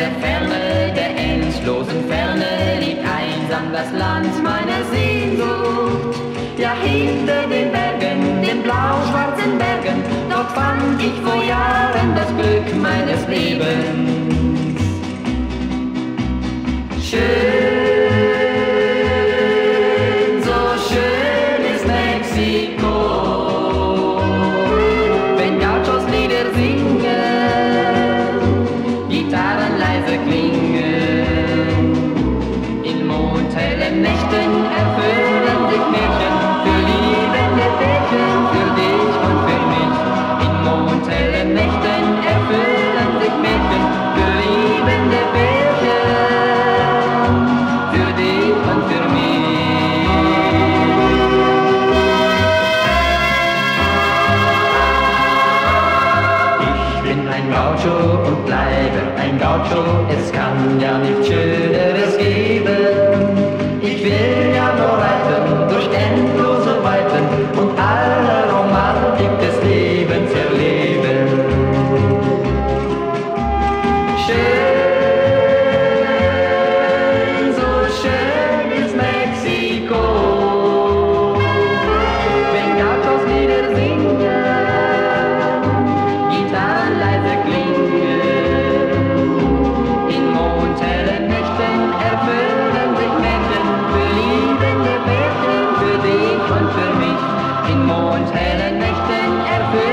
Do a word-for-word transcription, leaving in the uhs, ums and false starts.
der Ferne, der endlosen Ferne, liegt einsam das Land meiner Sehnsucht. Ja, hinter den Bergen, den blau-schwarzen Bergen, dort fand ich vor Jahren das Glück meines Lebens. Schön, so schön ist Mexiko, wenn Gauchos Lieder singen, Gitarren leise klingen, in mondhellen Nächten erfüllen sich Märchen für liebende Pärchen, für dich und für mich. In mondhellen Nächten erfüllen sich Märchen für liebende Pärchen, für dich und für mich. Ich bin ein Gaucho und bleibe ein Gaucho, es kann ja nichts Schöneres geben. Ich will ja nur reiten durch endlose Weiten und alle Romantik des Lebens erleben. Schön, so schön ist Mexiko, wenn Gauchos Lieder singen, Gitarren leise klingen, in mondhellen Nächten erfüllen sich Märchen für liebende Pärchen, für dich und für mich. In mondhellen Nächten erfüllen